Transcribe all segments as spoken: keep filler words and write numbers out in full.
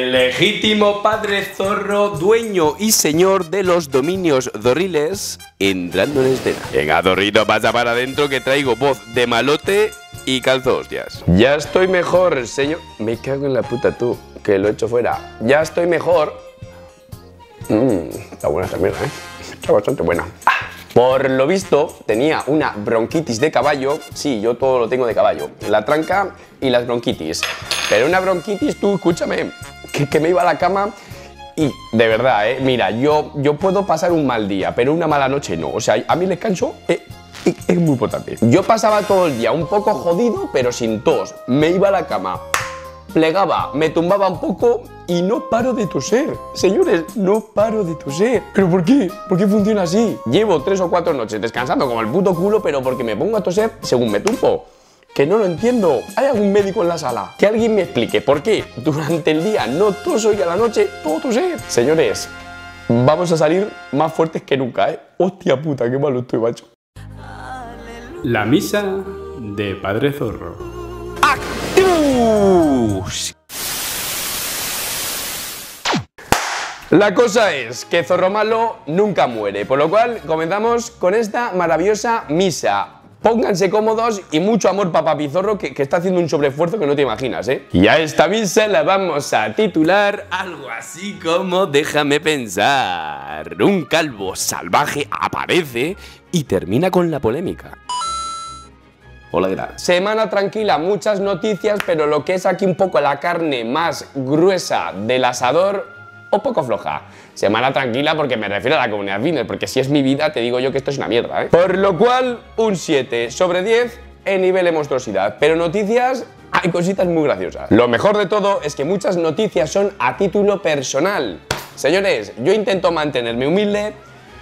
El legítimo padre zorro, dueño y señor de los dominios zorriles, entrando en escena. Venga, zorrito, pasa para adentro que traigo voz de malote y calzo hostias. Ya estoy mejor, señor. Me cago en la puta tú, que lo he hecho fuera. Ya estoy mejor. Mmm, está buena esta mierda, ¿eh? Está bastante buena. Ah. Por lo visto, tenía una bronquitis de caballo. Sí, yo todo lo tengo de caballo. La tranca y las bronquitis. Pero una bronquitis, tú, escúchame, que, que me iba a la cama y, de verdad, eh, mira, yo, yo puedo pasar un mal día, pero una mala noche no. O sea, a mí el descanso eh, eh, es muy importante. Yo pasaba todo el día un poco jodido, pero sin tos. Me iba a la cama, plegaba, me tumbaba un poco y no paro de toser. Señores, no paro de toser. ¿Pero por qué? ¿Por qué funciona así? Llevo tres o cuatro noches descansando como el puto culo, pero porque me pongo a toser según me tumbo. Que no lo entiendo. ¿Hay algún médico en la sala? Que alguien me explique por qué durante el día no toso y a la noche todo toser. Señores, vamos a salir más fuertes que nunca, ¿eh? Hostia puta, qué malo estoy, macho. La misa de Padre Zorro. ¡Actus! La cosa es que Zorro Malo nunca muere, por lo cual comenzamos con esta maravillosa misa. Pónganse cómodos y mucho amor para Papi Zorro, que, que está haciendo un sobreesfuerzo que no te imaginas, ¿eh? Y a esta misa la vamos a titular algo así como Déjame pensar. Un calvo salvaje aparece y termina con la polémica. Hola, ¿qué tal? Semana tranquila, muchas noticias, pero lo que es aquí un poco la carne más gruesa del asador, o poco floja. Semana tranquila porque me refiero a la comunidad fitness, porque si es mi vida te digo yo que esto es una mierda, ¿eh? Por lo cual, un siete sobre diez en nivel de monstruosidad. Pero noticias, hay cositas muy graciosas. Lo mejor de todo es que muchas noticias son a título personal. Señores, yo intento mantenerme humilde,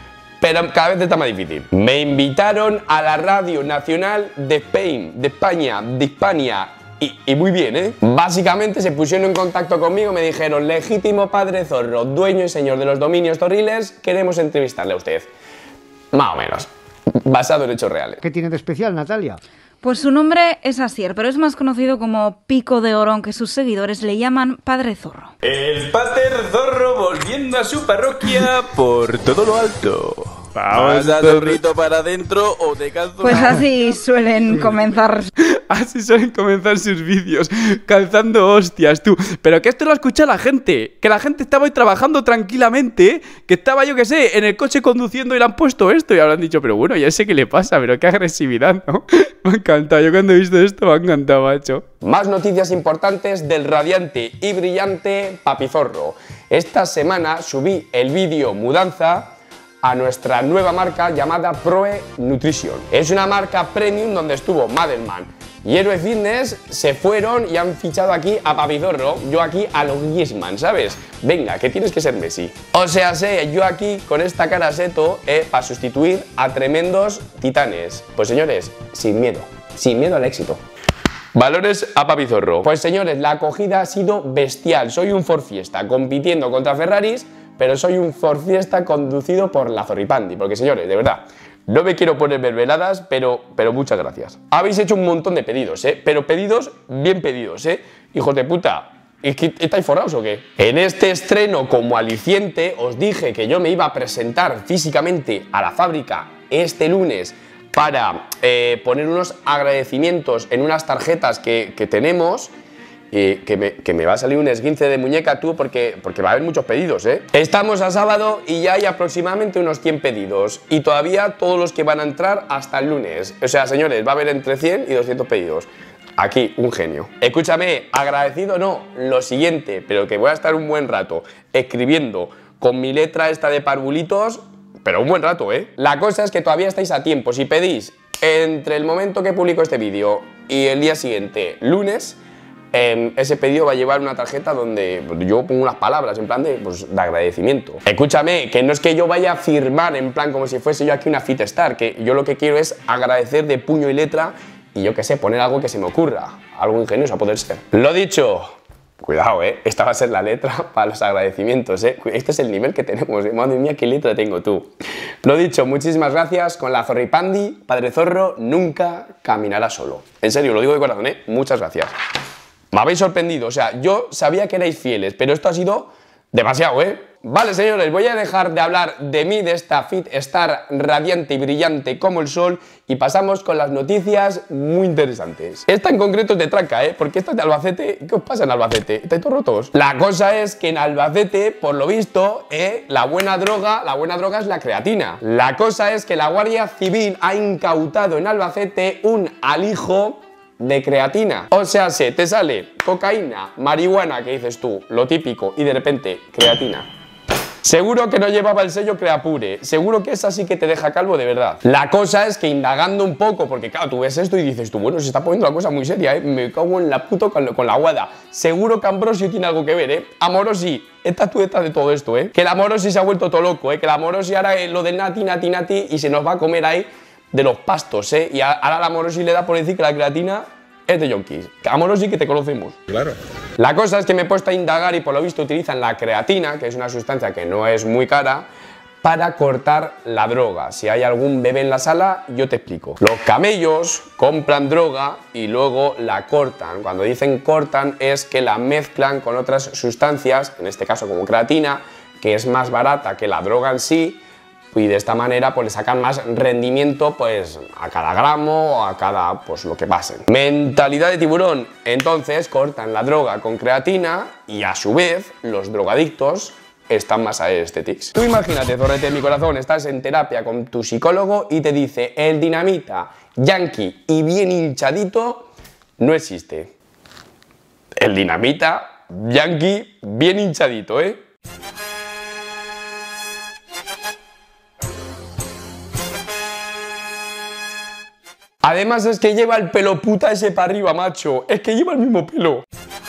pero cada vez está más difícil. Me invitaron a la Radio Nacional de Spain, de España, de Hispania. Y, y muy bien, ¿eh? Básicamente se pusieron en contacto conmigo, me dijeron: legítimo padre zorro, dueño y señor de los dominios zorriles, queremos entrevistarle a usted. Más o menos, basado en hechos reales. ¿Qué tiene de especial, Natalia? Pues su nombre es Asier, pero es más conocido como Pico de Oro, aunque sus seguidores le llaman Padre Zorro. El Pater Zorro volviendo a su parroquia por todo lo alto. Vamos a zorrito para adentro o te calzo. Pues así suelen comenzar. Así suelen comenzar sus vídeos, calzando hostias, tú. Pero que esto lo escucha la gente. Que la gente estaba ahí trabajando tranquilamente. Que estaba, yo que sé, en el coche conduciendo y le han puesto esto. Y habrán dicho, pero bueno, ya sé qué le pasa, pero qué agresividad, ¿no? Me ha encantado. Yo cuando he visto esto me ha encantado, macho. Más noticias importantes del radiante y brillante Papi Zorro. Esta semana subí el vídeo mudanza a nuestra nueva marca llamada Proe Nutrition. Es una marca premium donde estuvo Madelman y Héroe Fitness, se fueron y han fichado aquí a Papi Zorro, yo aquí a los Griezmann, ¿sabes? Venga, que tienes que ser Messi. O sea, sé, yo aquí con esta cara seto eh, para sustituir a tremendos titanes. Pues señores, sin miedo, sin miedo al éxito. Valores a Papi Zorro. Pues señores, la acogida ha sido bestial. Soy un Ford Fiesta compitiendo contra Ferraris, pero soy un Ford Fiesta conducido por la Zorripandi. Porque señores, de verdad, no me quiero poner mermeladas, pero, pero muchas gracias. Habéis hecho un montón de pedidos, ¿eh? Pero pedidos bien pedidos, ¿eh? Hijos de puta, ¿es que estáis forrados o qué? En este estreno como aliciente os dije que yo me iba a presentar físicamente a la fábrica este lunes para eh, poner unos agradecimientos en unas tarjetas que, que tenemos. Y que me, que me va a salir un esguince de muñeca, tú, porque, porque va a haber muchos pedidos, ¿eh? Estamos a sábado y ya hay aproximadamente unos cien pedidos. Y todavía todos los que van a entrar hasta el lunes. O sea, señores, va a haber entre cien y doscientos pedidos. Aquí, un genio. Escúchame, agradecido no, lo siguiente, pero que voy a estar un buen rato escribiendo con mi letra esta de parvulitos, pero un buen rato, ¿eh? La cosa es que todavía estáis a tiempo. Si pedís entre el momento que publico este vídeo y el día siguiente, lunes, Eh, ese pedido va a llevar una tarjeta donde yo pongo unas palabras en plan de, pues, de agradecimiento. Escúchame, que no es que yo vaya a firmar en plan como si fuese yo aquí una Fitstar, que yo lo que quiero es agradecer de puño y letra y yo qué sé, poner algo que se me ocurra, algo ingenioso a poder ser. Lo dicho, cuidado, eh, esta va a ser la letra para los agradecimientos, eh. Este es el nivel que tenemos, eh. Madre mía, qué letra tengo tú. Lo dicho, muchísimas gracias. Con la Zorripandi, Padre Zorro nunca caminará solo. En serio, lo digo de corazón, eh. Muchas gracias. Me habéis sorprendido, o sea, yo sabía que erais fieles, pero esto ha sido demasiado, ¿eh? Vale, señores, voy a dejar de hablar de mí, de esta fit star radiante y brillante como el sol, y pasamos con las noticias muy interesantes. Esta en concreto es de Tranca, ¿eh? Porque esta es de Albacete. ¿Qué os pasa en Albacete? ¿Estáis todos rotos? La cosa es que en Albacete, por lo visto, ¿eh? la buena droga, la buena droga es la creatina. La cosa es que la Guardia Civil ha incautado en Albacete un alijo de creatina. O sea, se te sale cocaína, marihuana, que dices tú, lo típico, y de repente creatina. Seguro que no llevaba el sello Creapure, seguro que esa sí que te deja calvo de verdad. La cosa es que indagando un poco, porque claro, tú ves esto y dices tú, bueno, se está poniendo la cosa muy seria, ¿eh? Me cago en la puta con, con la guada. Seguro que Ambrosio tiene algo que ver, ¿eh? Amorosi, esta tú detrás de todo esto, ¿eh? Que el Amorosi se ha vuelto todo loco, ¿eh? Que el Amorosi ahora es lo del nati, nati, nati y se nos va a comer ahí de los pastos, ¿eh? Y ahora el Amorosi le da por decir que la creatina es de yonkis. Amorosi, que te conocemos. Claro. La cosa es que me he puesto a indagar y por lo visto utilizan la creatina, que es una sustancia que no es muy cara, para cortar la droga. Si hay algún bebé en la sala, yo te explico. Los camellos compran droga y luego la cortan. Cuando dicen cortan es que la mezclan con otras sustancias, en este caso como creatina, que es más barata que la droga en sí, y de esta manera pues le sacan más rendimiento pues a cada gramo o a cada pues lo que pasen. Mentalidad de tiburón. Entonces cortan la droga con creatina y a su vez los drogadictos están más aesthetics. Tú imagínate, zorrete de mi corazón, estás en terapia con tu psicólogo y te dice el dinamita yankee y bien hinchadito no existe. El dinamita yankee bien hinchadito, ¿eh? Además es que lleva el pelo puta ese para arriba, macho. Es que lleva el mismo pelo.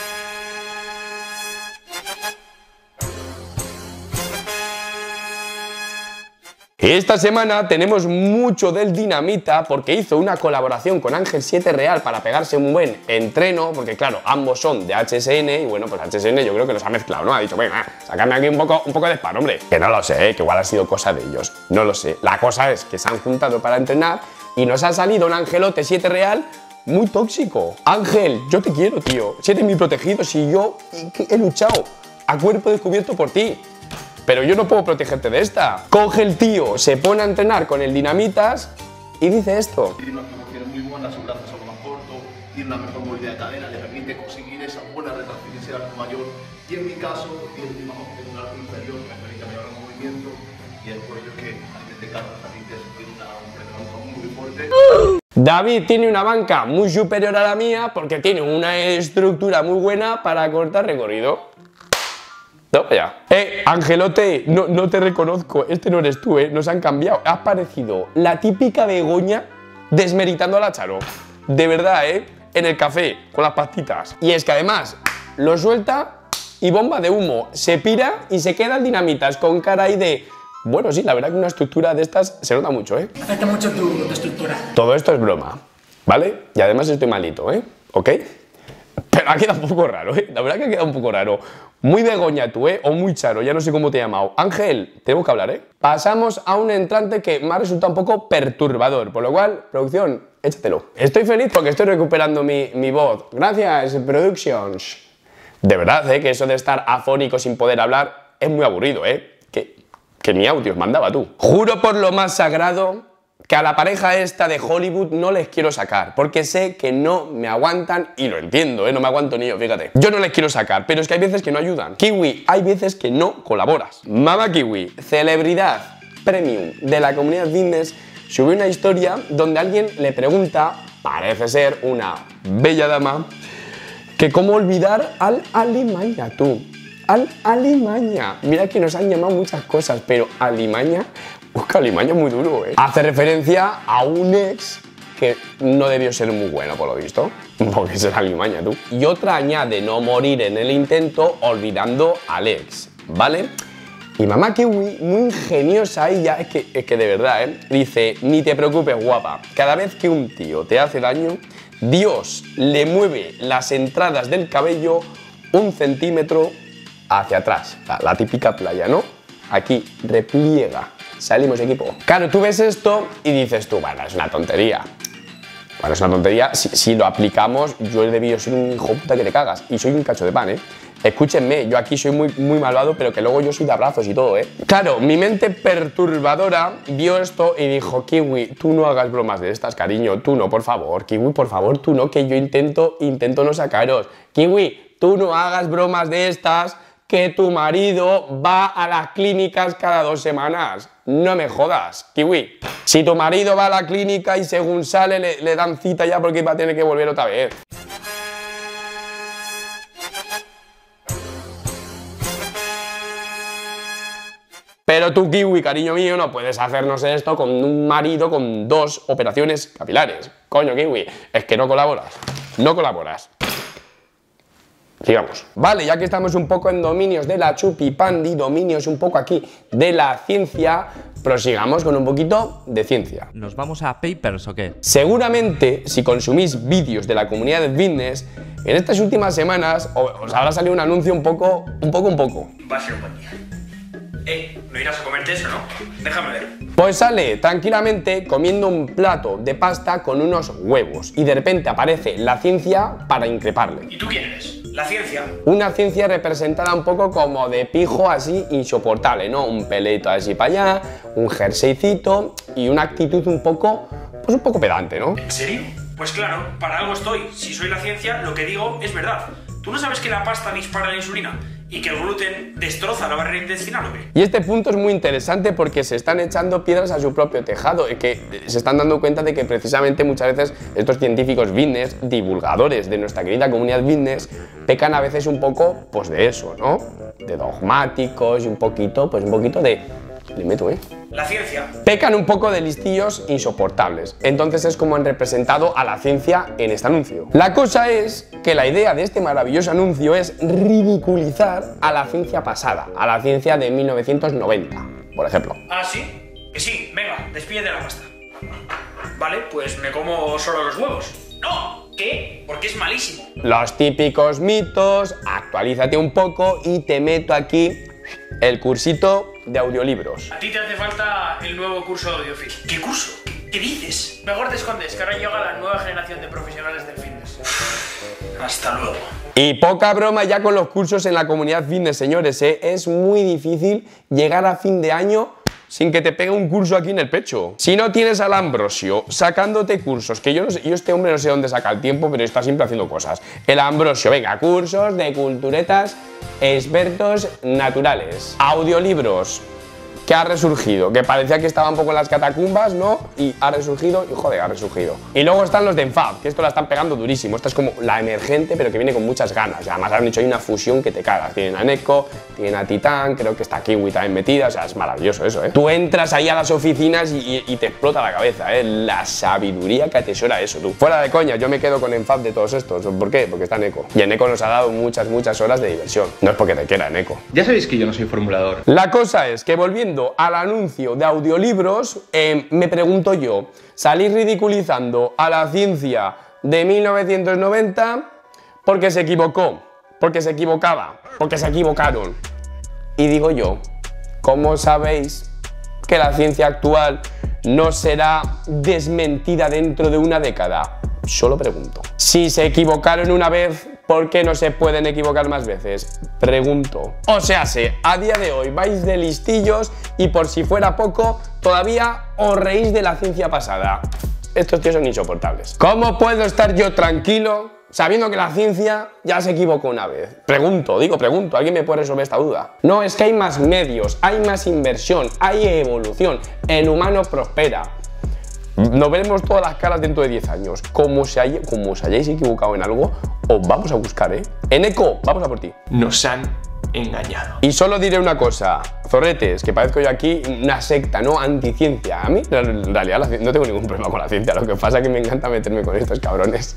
Esta semana tenemos mucho del dinamita porque hizo una colaboración con Ángel siete Real para pegarse un buen entreno, porque claro, ambos son de H S N y bueno, pues H S N yo creo que los ha mezclado, ¿no? Ha dicho, venga, sácame aquí un poco, un poco de spam, hombre. Que no lo sé, ¿eh? Que igual ha sido cosa de ellos, no lo sé. La cosa es que se han juntado para entrenar y nos ha salido un Angelote siete Real muy tóxico. Ángel, yo te quiero, tío. Si eres mi protegido, si yo he luchado a cuerpo descubierto por ti. Pero yo no puedo protegerte de esta. Coge el tío, se pone a entrenar con el dinamitas y dice esto. Tiene una proporción muy buena, su brazo es algo más corto, tiene una mejor movilidad de cadera, le permite conseguir esa buena retracción y ser algo mayor. Y en mi caso, tiene un un arco inferior que me permite mejorar el movimiento y el cuello que a nivel de cargas también tiene una, un predominio muy fuerte. David tiene una banca muy superior a la mía porque tiene una estructura muy buena para cortar recorrido. No, ya. Eh, Angelote, no, no te reconozco, este no eres tú, eh, nos han cambiado. Has parecido la típica Begoña desmeritando a la Charo. De verdad, eh, en el café, con las pastitas. Y es que además, lo suelta y bomba de humo. Se pira y se queda el dinamitas con cara ahí de... Bueno, sí, la verdad que una estructura de estas se nota mucho, eh. Afecta mucho tu, tu estructura. Todo esto es broma, ¿vale? Y además estoy malito, eh, ¿ok? Pero ha quedado un poco raro, eh. La verdad que ha quedado un poco raro. Muy Begoña tú, ¿eh? O muy Charo, ya no sé cómo te he llamado. Ángel, tenemos que hablar, ¿eh? Pasamos a un entrante que me ha resultado un poco perturbador, por lo cual, producción, échatelo. Estoy feliz porque estoy recuperando mi, mi voz. Gracias, Productions. De verdad, ¿eh? Que eso de estar afónico sin poder hablar es muy aburrido, ¿eh? Que, que ni audios mandaba tú. Juro por lo más sagrado que a la pareja esta de Hollywood no les quiero sacar, porque sé que no me aguantan, y lo entiendo, ¿eh? No me aguanto ni yo, fíjate. Yo no les quiero sacar, pero es que hay veces que no ayudan. Kiwi, hay veces que no colaboras. Mama Kiwi, celebridad premium de la comunidad fitness, subió una historia donde alguien le pregunta, parece ser una bella dama, que cómo olvidar al Alimaña, tú. Al Alimaña. Mira que nos han llamado muchas cosas, pero Alimaña... Busca Alimaña muy duro, ¿eh? Hace referencia a un ex que no debió ser muy bueno, por lo visto. Porque es el Alimaña, tú. Y otra añade no morir en el intento olvidando al ex, ¿vale? Y mamá Kiwi, muy ingeniosa ella, es que, es que de verdad, ¿eh? Dice, ni te preocupes, guapa. Cada vez que un tío te hace daño, Dios le mueve las entradas del cabello un centímetro hacia atrás. La, la típica playa, ¿no? Aquí, repliega. Salimos, equipo. Claro, tú ves esto y dices tú, bueno, es una tontería. Bueno, es una tontería. Si, si lo aplicamos, yo he debido ser un hijo puta que te cagas. Y soy un cacho de pan, ¿eh? Escúchenme, yo aquí soy muy, muy malvado, pero que luego yo soy de abrazos y todo, ¿eh? Claro, mi mente perturbadora vio esto y dijo, Kiwi, tú no hagas bromas de estas, cariño, tú no, por favor, Kiwi, por favor, tú no, que yo intento, intento no sacaros. Kiwi, tú no hagas bromas de estas, que tu marido va a las clínicas cada dos semanas. No me jodas, Kiwi. Si tu marido va a la clínica y según sale le, le dan cita ya porque va a tener que volver otra vez. Pero tú, Kiwi, cariño mío, no puedes hacernos esto con un marido con dos operaciones capilares. Coño, Kiwi, es que no colaboras. No colaboras. Sigamos. Vale, ya que estamos un poco en dominios de la chupipandi, dominios un poco aquí de la ciencia, prosigamos con un poquito de ciencia. ¿Nos vamos a papers o qué? Seguramente, si consumís vídeos de la comunidad de fitness, en estas últimas semanas os habrá salido un anuncio un poco, un poco, un poco. Va a ser un buen día. Eh, no irás a comerte eso, ¿no? Déjame ver. Pues sale tranquilamente comiendo un plato de pasta con unos huevos y de repente aparece la ciencia para increparle. ¿Y tú quién eres? La ciencia. Una ciencia representada un poco como de pijo así insoportable, ¿no? Un peleito así para allá, un jerseycito y una actitud un poco, pues un poco pedante, ¿no? ¿En serio? Pues claro, para algo estoy. Si soy la ciencia, lo que digo es verdad. ¿Tú no sabes que la pasta dispara la insulina y que el gluten destroza la barrera intestinal o qué? Y este punto es muy interesante porque se están echando piedras a su propio tejado, que se están dando cuenta de que precisamente muchas veces estos científicos fitness, divulgadores de nuestra querida comunidad fitness, pecan a veces un poco, pues de eso, ¿no? De dogmáticos y un poquito, pues un poquito de... Le meto, ¿eh? La ciencia. Pecan un poco de listillos insoportables. Entonces es como han representado a la ciencia en este anuncio. La cosa es que la idea de este maravilloso anuncio es ridiculizar a la ciencia pasada, a la ciencia de mil novecientos noventa, por ejemplo. ¿Ah, sí? Que sí, venga, despídete la pasta. Vale, pues me como solo los huevos. ¡No! ¿Qué? Porque es malísimo. Los típicos mitos, actualízate un poco y te meto aquí el cursito de audiolibros. A ti te hace falta el nuevo curso de Audiofit. ¿Qué curso? ¿Qué dices? Mejor te escondes, que ahora llega la nueva generación de profesionales del fitness. Hasta luego. Y poca broma ya con los cursos en la comunidad fitness, señores, ¿eh? Es muy difícil llegar a fin de año sin que te pegue un curso aquí en el pecho. Si no tienes al Ambrosio sacándote cursos, que yo no sé, yo este hombre no sé dónde saca el tiempo, pero está siempre haciendo cosas. El Ambrosio, venga, cursos de culturetas, expertos naturales, audiolibros, que ha resurgido, que parecía que estaba un poco en las catacumbas, ¿no? Y ha resurgido, y joder, ha resurgido. Y luego están los de Enfab, que esto la están pegando durísimo. Esta es como la emergente, pero que viene con muchas ganas. Y además han dicho, hay una fusión que te cagas. Tienen a Neko, tienen a Titán, creo que está Kiwi también metida, o sea, es maravilloso eso, ¿eh? Tú entras ahí a las oficinas y, y, y te explota la cabeza, ¿eh? La sabiduría que atesora eso, tú. Fuera de coña, yo me quedo con Enfab de todos estos. ¿Por qué? Porque está Neko. Y en Neko nos ha dado muchas, muchas horas de diversión. No es porque te quiera, Neko. Ya sabéis que yo no soy formulador. La cosa es que volviendo al anuncio de audiolibros, eh, me pregunto yo, ¿salís ridiculizando a la ciencia de mil novecientos noventa porque se equivocó, porque se equivocaba, porque se equivocaron? Y digo yo, ¿cómo sabéis que la ciencia actual no será desmentida dentro de una década? Solo pregunto. Si se equivocaron una vez, ¿por qué no se pueden equivocar más veces? Pregunto. O sea, sé, a día de hoy vais de listillos y por si fuera poco, todavía os reís de la ciencia pasada. Estos tíos son insoportables. ¿Cómo puedo estar yo tranquilo sabiendo que la ciencia ya se equivocó una vez? Pregunto, digo pregunto, ¿alguien me puede resolver esta duda? No, es que hay más medios, hay más inversión, hay evolución, el humano prospera. Nos veremos todas las caras dentro de diez años. Como, se hay, como os hayáis equivocado en algo, os vamos a buscar, ¿eh? Eneco, vamos a por ti. Nos han engañado. Y solo diré una cosa, zorretes, que parezco yo aquí una secta, ¿no? Anticiencia. A mí, en realidad, la, no tengo ningún problema con la ciencia. Lo que pasa es que me encanta meterme con estos cabrones.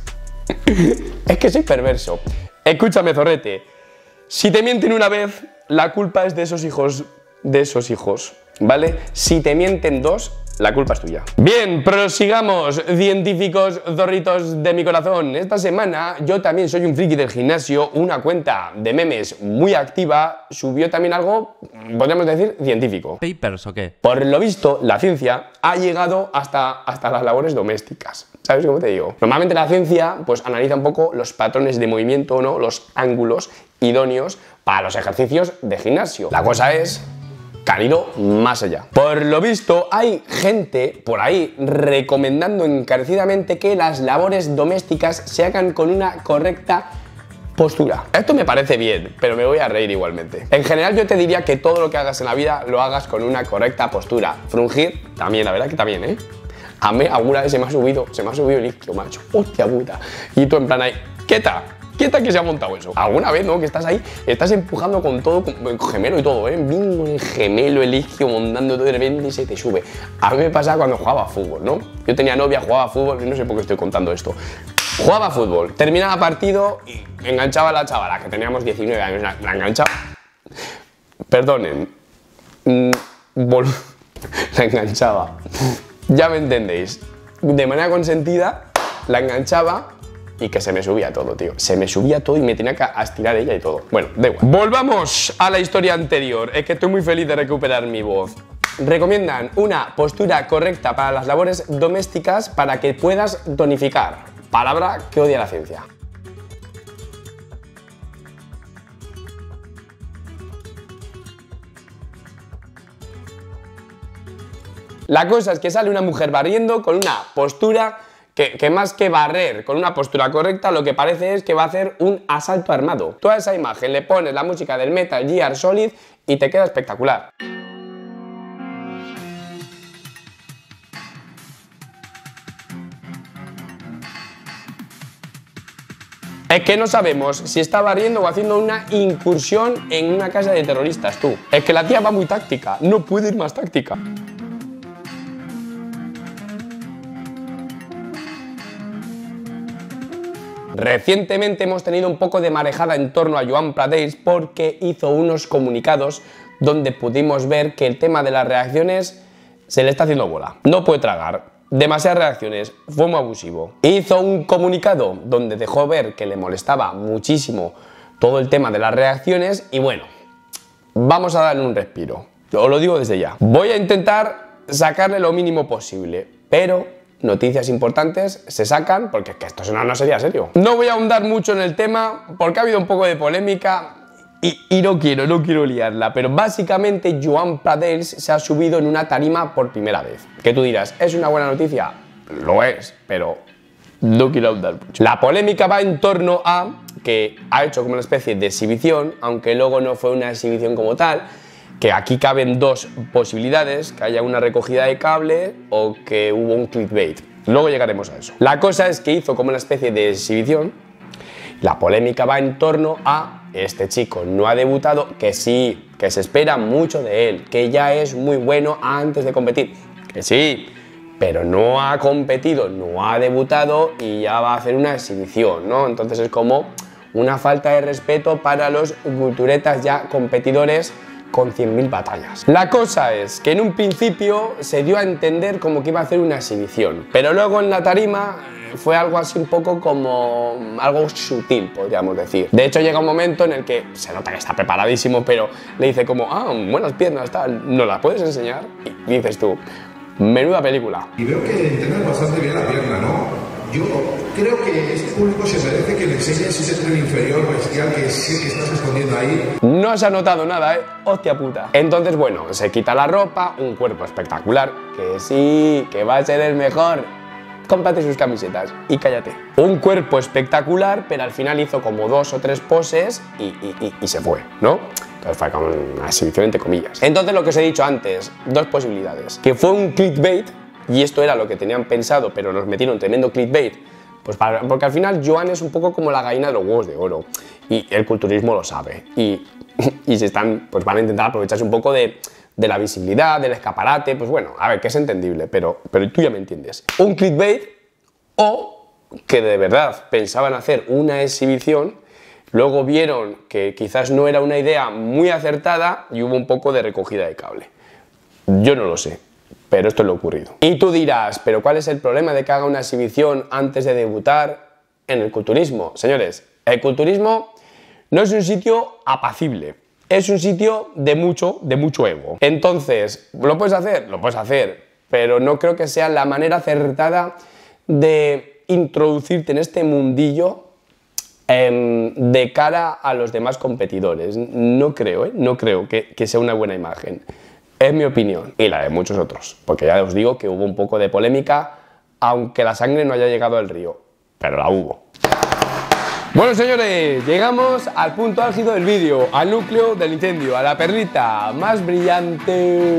Es que soy perverso. Escúchame, zorrete. Si te mienten una vez, la culpa es de esos hijos, de esos hijos, ¿vale? Si te mienten dos, la culpa es tuya. Bien, prosigamos, científicos zorritos de mi corazón. Esta semana yo también soy un friki del gimnasio. Una cuenta de memes muy activa subió también algo, podríamos decir, científico. ¿Papers o qué? Por lo visto, la ciencia ha llegado hasta, hasta las labores domésticas. ¿Sabes cómo te digo? Normalmente la ciencia pues analiza un poco los patrones de movimiento, ¿no? Los ángulos idóneos para los ejercicios de gimnasio. La cosa es que han ido más allá. Por lo visto, hay gente por ahí recomendando encarecidamente que las labores domésticas se hagan con una correcta postura. Esto me parece bien, pero me voy a reír igualmente. En general yo te diría que todo lo que hagas en la vida lo hagas con una correcta postura. Frungir, también, la verdad que también, ¿eh? A mí alguna vez se me ha subido, se me ha subido el isquio, macho. Hostia puta. Y tú en plan ahí, quieta. ¿Quieta que se ha montado eso? ¿Alguna vez, no? Que estás ahí, estás empujando con todo, con gemelo y todo, ¿eh? Bingo, el gemelo, el isquio, montando todo de repente y se te sube. A mí me pasaba cuando jugaba a fútbol, ¿no? Yo tenía novia, jugaba a fútbol y no sé por qué estoy contando esto. Jugaba a fútbol, terminaba partido y enganchaba a la chavala, que teníamos diecinueve años, la, la enganchaba. Perdonen. Mm, vol... la enganchaba. Ya me entendéis. De manera consentida, la enganchaba y que se me subía todo, tío. Se me subía todo y me tenía que estirar ella y todo. Bueno, da igual. Volvamos a la historia anterior. Es que estoy muy feliz de recuperar mi voz. Recomiendan una postura correcta para las labores domésticas para que puedas tonificar. Palabra que odia la ciencia. La cosa es que sale una mujer barriendo con una postura que, que más que barrer, con una postura correcta, lo que parece es que va a hacer un asalto armado. Tú a esa imagen le pones la música del Metal Gear Solid y te queda espectacular. Es que no sabemos si está barriendo o haciendo una incursión en una casa de terroristas, tú. Es que la tía va muy táctica, no puede ir más táctica. Recientemente hemos tenido un poco de marejada en torno a Joan Pradales porque hizo unos comunicados donde pudimos ver que el tema de las reacciones se le está haciendo bola. No puede tragar, demasiadas reacciones, fue muy abusivo. Hizo un comunicado donde dejó ver que le molestaba muchísimo todo el tema de las reacciones y bueno, vamos a darle un respiro. Os lo digo desde ya. Voy a intentar sacarle lo mínimo posible, pero noticias importantes se sacan porque es que esto no sería serio. No voy a ahondar mucho en el tema porque ha habido un poco de polémica y, y no quiero, no quiero liarla, pero básicamente Joan Pradales se ha subido en una tarima por primera vez. Que tú dirás, ¿es una buena noticia? Lo es, pero no quiero ahondar mucho. La polémica va en torno a que ha hecho como una especie de exhibición, aunque luego no fue una exhibición como tal, que aquí caben dos posibilidades, que haya una recogida de cable o que hubo un clickbait. Luego llegaremos a eso. La cosa es que hizo como una especie de exhibición. La polémica va en torno a este chico no ha debutado, que sí, que se espera mucho de él, que ya es muy bueno antes de competir, que sí, pero no ha competido, no ha debutado y ya va a hacer una exhibición, ¿no? Entonces es como una falta de respeto para los culturetas ya competidores con cien mil batallas. La cosa es que en un principio se dio a entender como que iba a hacer una exhibición, pero luego en la tarima fue algo así un poco como algo sutil, podríamos decir. De hecho llega un momento en el que se nota que está preparadísimo, pero le dice como, ah, buenas piernas, tal, ¿no las puedes enseñar? Y dices tú, menuda película. Y veo que entrenas bastante bien la pierna, ¿no? Yo creo que este público se merece que le enseñes ese tren inferior bestial que sí que estás escondiendo ahí. No se ha notado nada, ¿eh? Hostia puta. Entonces, bueno, se quita la ropa, un cuerpo espectacular, que sí, que va a ser el mejor. Cómprate sus camisetas y cállate. Un cuerpo espectacular, pero al final hizo como dos o tres poses y, y, y, y se fue, ¿no? Entonces fue como una exhibición entre comillas. Entonces lo que os he dicho antes, dos posibilidades. Que fue un clickbait, y esto era lo que tenían pensado, pero nos metieron tremendo clickbait, pues para, porque al final Joan es un poco como la gallina de los huevos de oro, y el culturismo lo sabe, y, y se están, pues van a intentar aprovecharse un poco de, de la visibilidad, del escaparate, pues bueno, a ver, que es entendible, pero, pero tú ya me entiendes. Un clickbait, o que de verdad pensaban hacer una exhibición, luego vieron que quizás no era una idea muy acertada y hubo un poco de recogida de cable. Yo no lo sé. pero esto es lo ocurrido. Y tú dirás, ¿pero cuál es el problema de que haga una exhibición antes de debutar en el culturismo? Señores, el culturismo no es un sitio apacible, es un sitio de mucho, de mucho ego. Entonces, ¿lo puedes hacer? Lo puedes hacer, pero no creo que sea la manera acertada de introducirte en este mundillo eh, de cara a los demás competidores. No creo, ¿eh? No creo que, que sea una buena imagen. Es mi opinión y la de muchos otros, porque ya os digo que hubo un poco de polémica, aunque la sangre no haya llegado al río, pero la hubo. Bueno, señores, llegamos al punto álgido del vídeo, al núcleo del incendio, a la perlita más brillante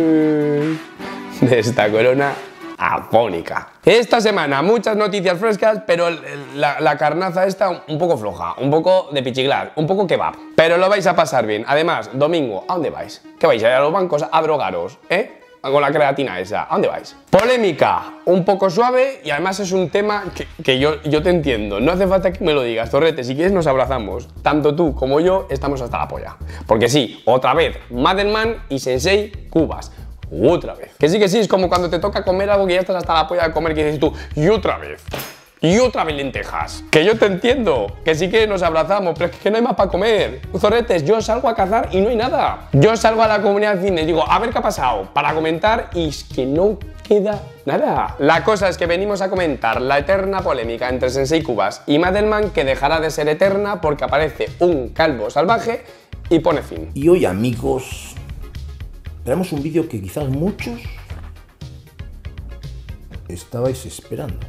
de esta corona afónica. Esta semana muchas noticias frescas, pero la, la carnaza está un poco floja, un poco de pichiglar, un poco kebab. Pero lo vais a pasar bien. Además, domingo, ¿a dónde vais? ¿Qué vais a ir a los bancos a drogaros? ¿Eh? Con la creatina esa, ¿a dónde vais? Polémica, un poco suave y además es un tema que, que yo, yo te entiendo. No hace falta que me lo digas, Zorrete, si quieres nos abrazamos. Tanto tú como yo estamos hasta la polla. Porque sí, otra vez, Madelman y Sensei Cubas. Otra vez. Que sí, que sí, es como cuando te toca comer algo que ya estás hasta la polla de comer, que dices tú, y otra vez. Y otra vez lentejas. Que yo te entiendo, que sí que nos abrazamos, pero es que no hay más para comer. Zorretes, yo salgo a cazar y no hay nada. Yo salgo a la comunidad de cine y digo, a ver qué ha pasado, para comentar, y es que no queda nada. La cosa es que venimos a comentar la eterna polémica entre Sensei Cubas y Madelman, que dejará de ser eterna porque aparece un calvo salvaje y pone fin. Y hoy, amigos, traemos un vídeo que quizás muchos estabais esperando.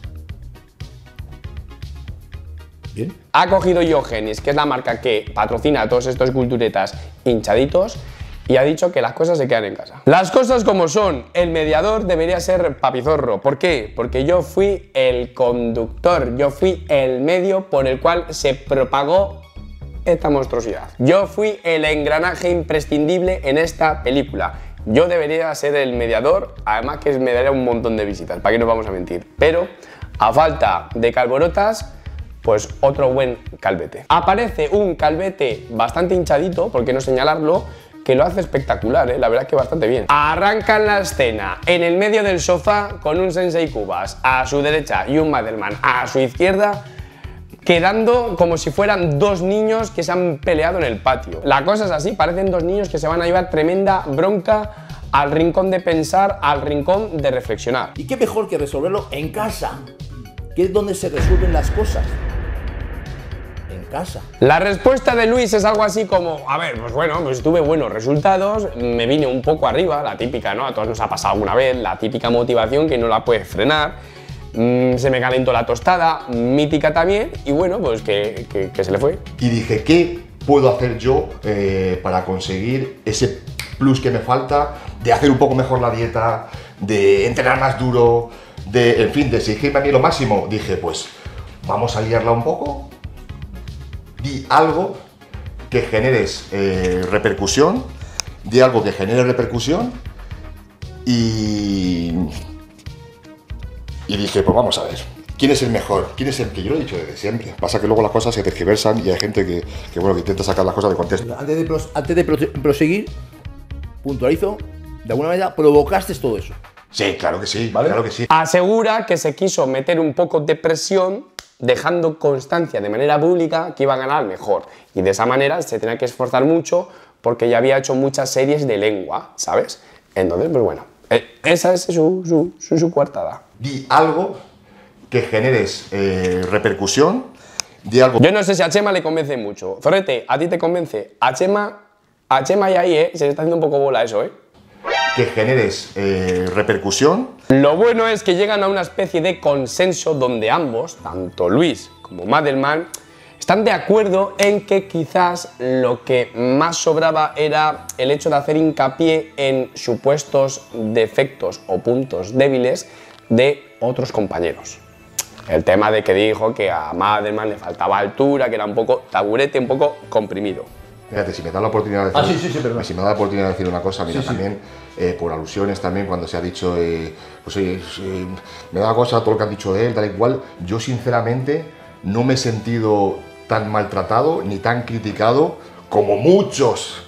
¿Bien? Ha cogido Iogenis, que es la marca que patrocina a todos estos culturetas hinchaditos, y ha dicho que las cosas se quedan en casa. Las cosas como son, el mediador debería ser Papizorro. ¿Por qué? Porque yo fui el conductor, yo fui el medio por el cual se propagó esta monstruosidad. Yo fui el engranaje imprescindible en esta película. Yo debería ser el mediador, además que me daría un montón de visitas, ¿para qué nos vamos a mentir? Pero, a falta de calborotas, pues otro buen calvete. Aparece un calvete bastante hinchadito, por qué no señalarlo, que lo hace espectacular, ¿eh? La verdad es que bastante bien. Arrancan la escena en el medio del sofá con un Sensei Cubas a su derecha y un Madelman a su izquierda, quedando como si fueran dos niños que se han peleado en el patio. La cosa es así, parecen dos niños que se van a llevar tremenda bronca al rincón de pensar, al rincón de reflexionar. ¿Y qué mejor que resolverlo en casa? Que es donde se resuelven las cosas. En casa. La respuesta de Luis es algo así como, a ver, pues bueno, pues tuve buenos resultados, me vine un poco arriba, la típica, ¿no? A todos nos ha pasado alguna vez, la típica motivación que no la puedes frenar, mmm, se me calentó la tostada, mítica también, y bueno, pues que, que, que se le fue. Y dije, ¿qué puedo hacer yo eh, para conseguir ese plus que me falta, de hacer un poco mejor la dieta, de entrenar más duro, de, en fin, de exigirme a mí lo máximo? Dije, pues vamos a liarla un poco. Di algo que generes eh, repercusión, di algo que genere repercusión y, y dije, pues vamos a ver, ¿quién es el mejor? ¿Quién es el que yo lo he dicho desde siempre? Pasa que luego las cosas se tergiversan y hay gente que, que, bueno, que intenta sacar las cosas de contexto. Antes de, pros, antes de proseguir, puntualizo, de alguna manera provocaste todo eso. Sí, claro que sí, ¿vale? Claro que sí. Asegura que se quiso meter un poco de presión, dejando constancia de manera pública que iba a ganar mejor, y de esa manera se tenía que esforzar mucho porque ya había hecho muchas series de lengua, ¿sabes? Entonces, pues bueno, esa es su, su, su, su coartada. Di algo que generes eh, repercusión, di algo... Yo no sé si a Chema le convence mucho. Zorrete, ¿a ti te convence? A Chema, a Chema y ahí, ¿eh? Se le está haciendo un poco bola eso, ¿eh? Que generes eh, repercusión. Lo bueno es que llegan a una especie de consenso donde ambos, tanto Luis como Madelman, están de acuerdo en que quizás lo que más sobraba era el hecho de hacer hincapié en supuestos defectos o puntos débiles de otros compañeros. El tema de que dijo que a Madelman le faltaba altura, que era un poco taburete, un poco comprimido. Fíjate, si me da la oportunidad de decir, ah, sí, sí, sí, perdón. si me da la oportunidad de decir una cosa, mira, sí, sí. también eh, por alusiones también cuando se ha dicho, eh, pues oye, eh, me da cosa todo lo que han dicho de él, tal y cual, yo sinceramente no me he sentido tan maltratado ni tan criticado como muchos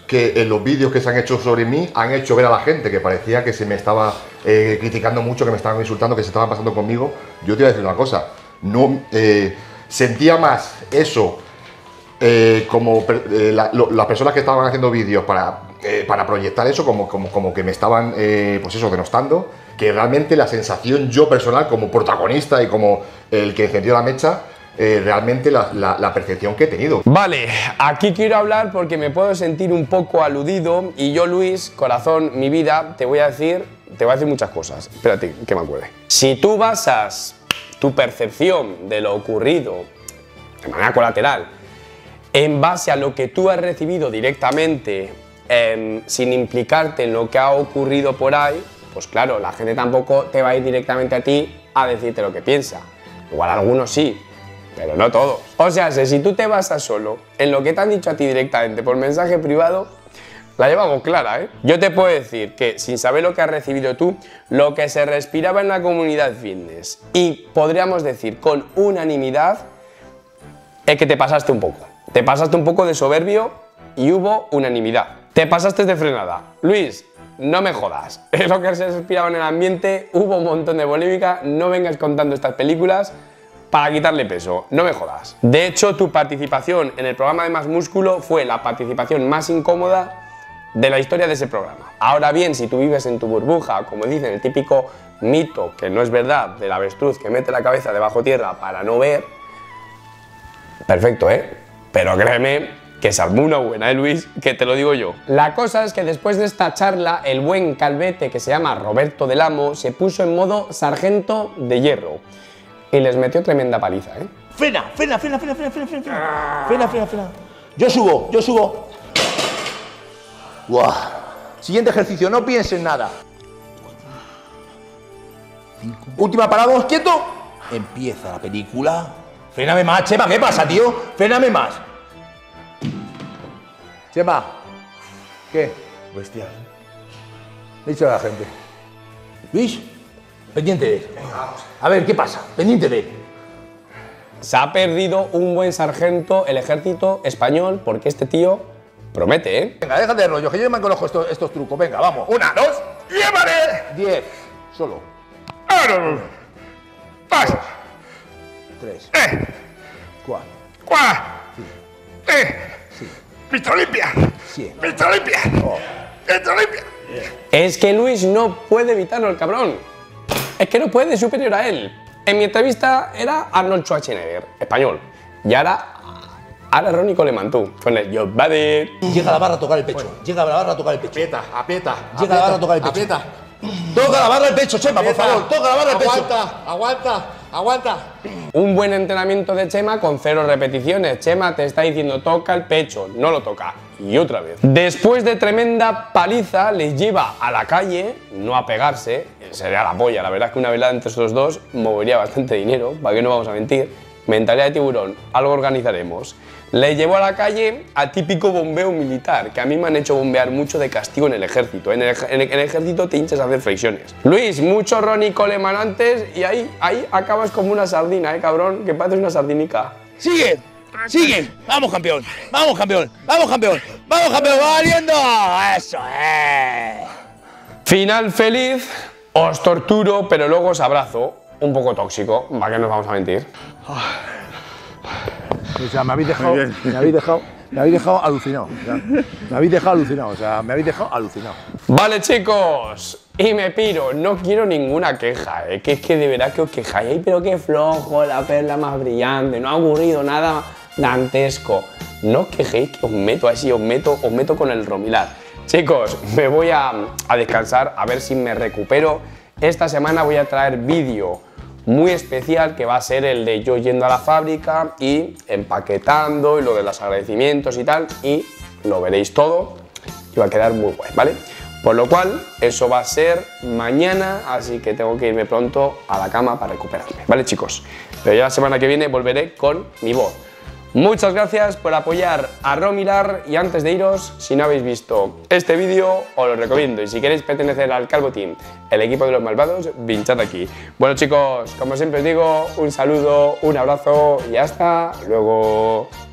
que en los vídeos que se han hecho sobre mí han hecho ver a la gente que parecía que se me estaba eh, criticando mucho, que me estaban insultando, que se estaban pasando conmigo. Yo te voy a decir una cosa, no eh, sentía más eso eh, como eh, la, lo, las personas que estaban haciendo vídeos para, eh, para proyectar eso, como, como, como que me estaban eh, pues eso, denostando, que realmente la sensación yo personal como protagonista y como el que encendió la mecha, Eh, realmente la, la, la percepción que he tenido. Vale, aquí quiero hablar porque me puedo sentir un poco aludido y yo, Luis, corazón, mi vida, te voy a decir, te voy a decir muchas cosas. Espérate, que me acuerde. Si tú basas tu percepción de lo ocurrido de manera colateral en base a lo que tú has recibido directamente, eh, sin implicarte en lo que ha ocurrido por ahí, pues claro, la gente tampoco te va a ir directamente a ti a decirte lo que piensa. Igual algunos sí, pero no todos. O sea, si tú te basas solo en lo que te han dicho a ti directamente por mensaje privado, la llevamos clara, ¿eh? Yo te puedo decir que, sin saber lo que has recibido tú, lo que se respiraba en la comunidad fitness, y podríamos decir con unanimidad, es que te pasaste un poco. Te pasaste un poco de soberbio y hubo unanimidad. Te pasaste de frenada. Luis, no me jodas. Es lo que se respiraba en el ambiente, hubo un montón de polémica, no vengas contando estas películas para quitarle peso, no me jodas. De hecho, tu participación en el programa de Más Músculo fue la participación más incómoda de la historia de ese programa. Ahora bien, si tú vives en tu burbuja, como dicen, el típico mito, que no es verdad, del avestruz que mete la cabeza debajo tierra para no ver, perfecto, ¿eh? Pero créeme que se armó una buena, ¿eh, Luis? Que te lo digo yo. La cosa es que después de esta charla, el buen calvete que se llama Roberto del Amo se puso en modo sargento de hierro. Y les metió tremenda paliza, ¿eh? Frena, frena, frena, frena, frena, frena, frena, frena, frena, frena. Yo subo, yo subo. Buah. Siguiente ejercicio, no pienses en nada. Cinco. Última parada, quieto. Empieza la película. Fréname más, Chema, ¿qué pasa, tío? Fréname más. Chema, ¿qué? Bestial. Le he dicho a la gente. Luis, pendiente de él. A ver, ¿qué pasa? Pendiente de él. Se ha perdido un buen sargento el ejército español porque este tío promete, ¿eh? Venga, déjate de rollo, que yo me conozco estos, estos trucos. Venga, vamos. Una, dos, llévale. Diez, solo. ¡Ahora! ¡Pasa! Tres. ¡Eh! Cuatro. ¡Cuá! Sí. ¡Eh! Sí. ¡Pista limpia! Sí. ¡Pista limpia! Oh. ¡Pista limpia! Es que Luis no puede evitarlo, el cabrón. Es que no puede, es superior a él. En mi entrevista era Arnold Schwarzenegger, español. Y ahora, ahora Ronnie Coleman, tú, con el Your Body. Llega la barra a tocar el pecho. Bueno. Llega la barra a tocar el pecho. Aprieta, aprieta. Llega aprieta, la barra a tocar el pecho. Aprieta. Toca la barra al pecho, Chema, Aprieta. por favor. Toca la barra al pecho. Aguanta, aguanta, aguanta. Un buen entrenamiento de Chema con cero repeticiones. Chema te está diciendo toca el pecho, no lo toca. Y otra vez. Después de tremenda paliza, les lleva a la calle, no a pegarse, sería la polla. La verdad es que una velada entre esos dos movería bastante dinero, para que no vamos a mentir. Mentalidad de tiburón, algo organizaremos. Le llevó a la calle a típico bombeo militar, que a mí me han hecho bombear mucho de castigo en el ejército. En el, en el, en el ejército te hinchas a hacer flexiones. Luis, mucho Ronnie Coleman antes y ahí, ahí acabas como una sardina, ¿eh, cabrón? Que pareces una sardinica. ¡Sigue! ¡Sigue! ¡Vamos, campeón! ¡Vamos, campeón! ¡Vamos, campeón! ¡Vamos, campeón! ¡Va valiendo! ¡Eso es! Final feliz, os torturo, pero luego os abrazo. Un poco tóxico, ¿para qué nos vamos a mentir? O sea, me habéis dejado, me habéis dejado, me habéis dejado alucinado. O sea, me habéis dejado alucinado, o sea, me habéis dejado alucinado. Vale, chicos, y me piro. No quiero ninguna queja, ¿eh? Que es que de verdad que os quejáis. Ay, pero qué flojo, la perla más brillante, no ha ocurrido nada dantesco. No os quejéis, que os meto así, os meto, os meto con el romilar. Chicos, me voy a, a descansar, a ver si me recupero. Esta semana voy a traer vídeo muy especial, que va a ser el de yo yendo a la fábrica y empaquetando y lo de los agradecimientos y tal, y lo veréis todo y va a quedar muy guay, ¿vale? Por lo cual, eso va a ser mañana, así que tengo que irme pronto a la cama para recuperarme, ¿vale, chicos? Pero ya la semana que viene volveré con mi voz. Muchas gracias por apoyar a Romilar, y antes de iros, si no habéis visto este vídeo, os lo recomiendo, y si queréis pertenecer al Calvo Team, el equipo de los malvados, pinchad aquí. Bueno, chicos, como siempre os digo, un saludo, un abrazo y hasta luego.